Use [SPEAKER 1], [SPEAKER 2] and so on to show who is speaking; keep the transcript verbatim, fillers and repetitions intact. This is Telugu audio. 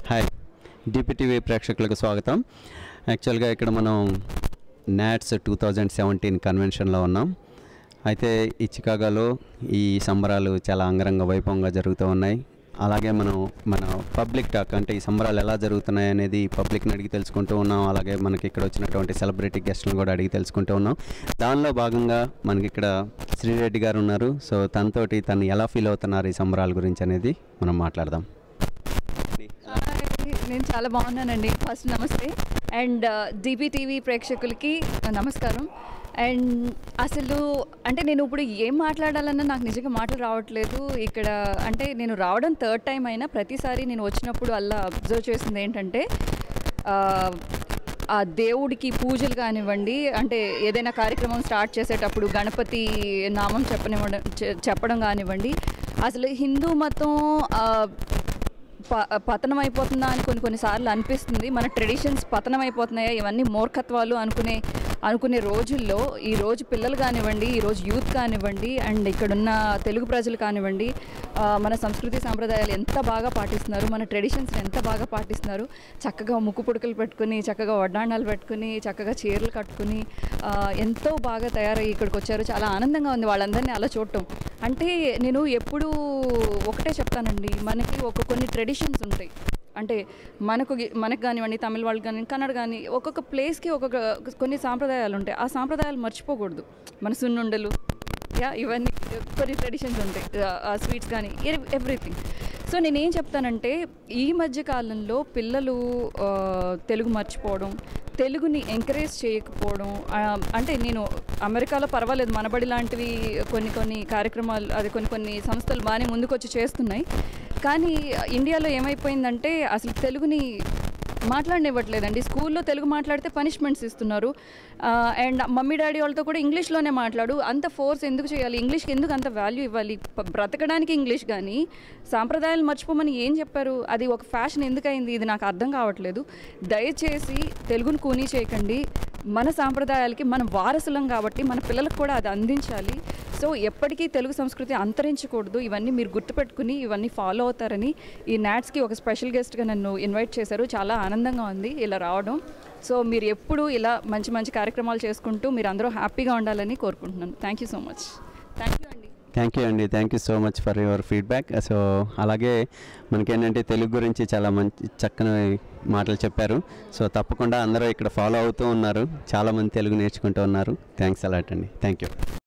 [SPEAKER 1] హాయ్ డిపిటీవీ ప్రేక్షకులకు స్వాగతం. యాక్చువల్గా ఇక్కడ మనం నాట్స్ టూ థౌజండ్ సెవెంటీన్ కన్వెన్షన్లో ఉన్నాం. అయితే ఈ చికాగోలో ఈ సంబరాలు చాలా అంగరంగ వైభవంగా జరుగుతూ ఉన్నాయి. అలాగే మనం మన పబ్లిక్ టాక్ అంటే ఈ సంబరాలు ఎలా జరుగుతున్నాయి అనేది పబ్లిక్ని అడిగి తెలుసుకుంటూ ఉన్నాం. అలాగే మనకి ఇక్కడ వచ్చినటువంటి సెలబ్రిటీ గెస్ట్లను కూడా అడిగి తెలుసుకుంటూ ఉన్నాం. దానిలో భాగంగా మనకి ఇక్కడ శ్రీరెడ్డి గారు ఉన్నారు. సో తనతోటి తను ఎలా ఫీల్ అవుతున్నారు ఈ సంబరాల గురించి అనేది మనం మాట్లాడదాం.
[SPEAKER 2] నేను చాలా బాగున్నానండి. ఫస్ట్ నమస్తే. అండ్ డిపిటీవీ ప్రేక్షకులకి నమస్కారం. అండ్ అసలు అంటే నేను ఇప్పుడు ఏం మాట్లాడాలన్నా నాకు నిజంగా మాటలు రావట్లేదు. ఇక్కడ అంటే నేను రావడం థర్డ్ టైం అయినా ప్రతిసారి నేను వచ్చినప్పుడు అలా అబ్జర్వ్ చేసింది ఏంటంటే ఆ దేవుడికి పూజలు కానివ్వండి, అంటే ఏదైనా కార్యక్రమం స్టార్ట్ చేసేటప్పుడు గణపతి నామం చెప్పనివ్వడం చెప్పడం కానివ్వండి, అసలు హిందూ మతం ప పతనం అయిపోతుందా అని కొన్ని కొన్నిసార్లు అనిపిస్తుంది. మన ట్రెడిషన్స్ పతనం అయిపోతున్నాయా, ఇవన్నీ మూర్ఖత్వాలు అనుకునే అనుకునే రోజుల్లో ఈరోజు పిల్లలు కానివ్వండి, ఈరోజు యూత్ కానివ్వండి, అండ్ ఇక్కడున్న తెలుగు ప్రజలు కానివ్వండి, మన సంస్కృతి సాంప్రదాయాలు ఎంత బాగా పాటిస్తున్నారు, మన ట్రెడిషన్స్ ఎంత బాగా పాటిస్తున్నారు. చక్కగా ముక్కు పుడకలు పెట్టుకుని, చక్కగా వడ్డాణాలు పెట్టుకుని, చక్కగా చీరలు కట్టుకుని ఎంతో బాగా తయారయ్యి ఇక్కడికి వచ్చారు. చాలా ఆనందంగా ఉంది వాళ్ళందరినీ అలా చూడటం. అంటే నేను ఎప్పుడూ ఒకటే చెప్తానండి, మనకి ఒక కొన్ని ట్రెడిషన్స్ ఉంటాయి. అంటే మనకు మనకు కానివ్వండి, తమిళ వాళ్ళకి కానివ్వండి, కన్నడ కానీ, ఒక్కొక్క ప్లేస్కి ఒక్కొక్క కొన్ని సాంప్రదాయాలు ఉంటాయి. ఆ సాంప్రదాయాలు మర్చిపోకూడదు. మన సున్నుండలు, యా ఇవన్నీ కొన్ని ట్రెడిషన్స్ ఉంటాయి, ఆ స్వీట్స్ కానీ ఎవ్రీథింగ్. సో నేనేం చెప్తానంటే ఈ మధ్య కాలంలో పిల్లలు తెలుగు మర్చిపోవడం, తెలుగుని ఎంకరేజ్ చేయకపోవడం. అంటే నేను అమెరికాలో పర్వాలేదు, మనబడి లాంటివి కొన్ని కొన్ని కార్యక్రమాలు, అది కొన్ని కొన్ని సంస్థలు బాగానే ముందుకొచ్చి చేస్తున్నాయి. కానీ ఇండియాలో ఏమైపోయిందంటే అసలు తెలుగుని మాట్లాడనివ్వట్లేదండి. స్కూల్లో తెలుగు మాట్లాడితే పనిష్మెంట్స్ ఇస్తున్నారు. అండ్ మమ్మీ డాడీ వాళ్ళతో కూడా ఇంగ్లీష్లోనే మాట్లాడు. అంత ఫోర్స్ ఎందుకు చేయాలి? ఇంగ్లీష్కి ఎందుకు అంత వాల్యూ ఇవ్వాలి? బ్రతకడానికి ఇంగ్లీష్ కానీ సాంప్రదాయాలు మర్చిపోమని ఏం చెప్పారు? అది ఒక ఫ్యాషన్ ఎందుకయింది? ఇది నాకు అర్థం కావట్లేదు. దయచేసి తెలుగును కూనీ చేయకండి. మన సాంప్రదాయాలకి మనం వారసులం కాబట్టి మన పిల్లలకు కూడా అది అందించాలి. సో ఎప్పటికీ తెలుగు సంస్కృతి అంతరించకూడదు. ఇవన్నీ మీరు గుర్తుపెట్టుకుని ఇవన్నీ ఫాలో అవుతారని ఈ నాట్స్కి ఒక స్పెషల్ గెస్ట్గా నన్ను ఇన్వైట్ చేశారు. చాలా ఆనందంగా ఉంది ఇలా రావడం. సో మీరు ఎప్పుడు ఇలా మంచి మంచి కార్యక్రమాలు చేసుకుంటూ మీరు అందరూ హ్యాపీగా ఉండాలని కోరుకుంటున్నాను. Thank you so much. Thank you అండి.
[SPEAKER 1] థ్యాంక్ యూ అండి. Thank you so much for your feedback. So అలాగే మనకేంటంటే తెలుగు గురించి చాలా మంచి చక్కని మాటలు చెప్పారు. సో తప్పకుండా అందరూ ఇక్కడ ఫాలో అవుతూ ఉన్నారు. చాలామంది తెలుగు నేర్చుకుంటూ ఉన్నారు. థ్యాంక్స్ అలాట్ అండి. Thank you.